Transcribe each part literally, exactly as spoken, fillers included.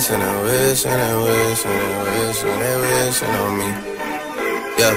wish and they wish and they wish and they wish and they wishing on me. Yeah.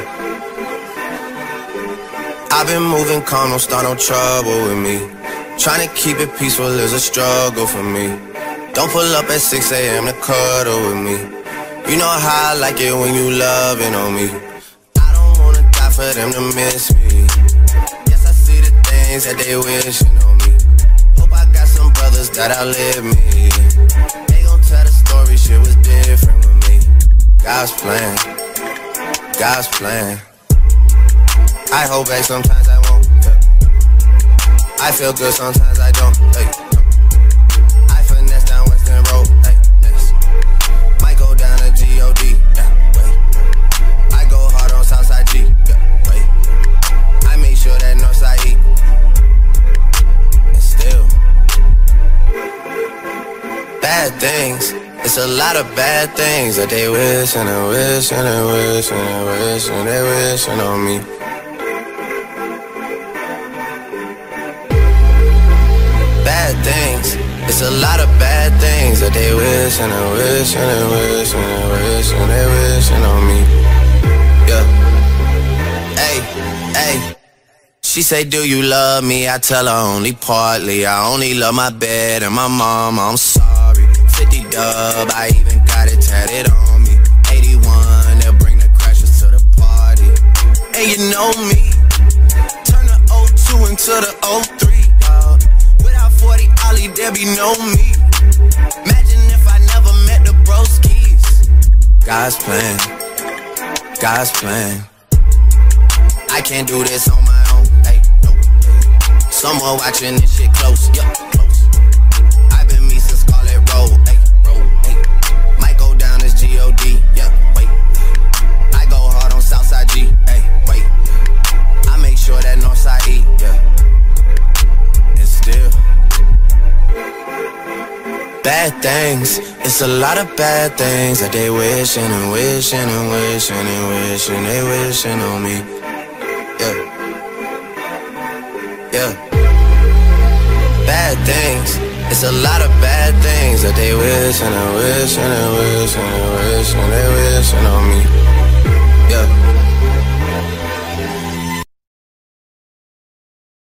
I've been moving calm, don't start no trouble with me. Trying to keep it peaceful is a struggle for me. Don't pull up at six A M to cuddle with me. You know how I like it when you loving on me. I don't wanna die for them to miss me. Yes, I see the things that they wishing on me. Hope I got some brothers that outlive me. They gon' tell the story, shit was different with me. God's plan, God's plan. I hold back, sometimes I won't, yeah. I feel good, sometimes I don't, hey. I finesse down Western Road, hey, next. Might go down to G O D, yeah, wait. I go hard on Southside G, yeah, wait. I make sure that Northside eat. And still bad things, it's a lot of bad things that they wish and they wish and they wish and they wish and they wishing on me. Bad things, it's a lot of bad things that they wish and they wish and they wish and they wish and they wishing on me. Yeah. Hey, hey. She say, do you love me? I tell her only partly. I only love my bed and my mama, I'm sorry. Fifty dub, I even got it tatted on me. Eighty-one, they'll bring the crashers to the party. And you know me, turn the oh two into the oh three. forty Ollie, there be no me. Imagine if I never met the broskies. God's plan, God's plan. I can't do this on my own, hey, no. Someone watching this shit close, yeah, close. I've been me since Scarlet Road, hey, road, hey. Might go down as G O D, yeah, wait. I go hard on Southside G, hey, wait. I make sure that Northside eat, yeah. And still bad things, it's a lot of bad things that they wishing and wishing and wishing and wishing they wishing on me. Yeah, yeah. Bad things, it's a lot of bad things that they wishing and wishing and wishing and wishing they wishing on me. Yeah.